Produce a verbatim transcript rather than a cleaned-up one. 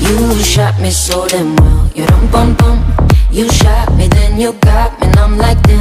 You shot me so damn well. You dum bum bum. You shot me, then you got me, and I'm like this.